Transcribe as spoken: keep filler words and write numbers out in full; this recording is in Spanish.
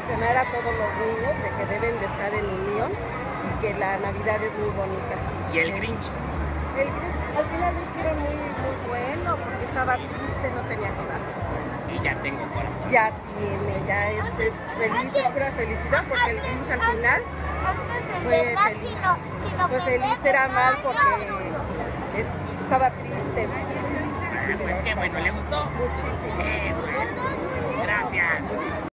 emocionar a todos los niños de que deben de estar en unión y que la Navidad es muy bonita. ¿Y el Grinch? El Grinch al final lo hicieron muy, muy bueno porque estaba triste, no tenía corazón. Y ya tengo corazón. Ya tiene, ya es, es feliz, es pura felicidad porque el Grinch al final fue feliz. Fue feliz, era mal porque es, estaba triste. Pues qué bueno, ¿le gustó? Muchísimo. Eso es. Gracias.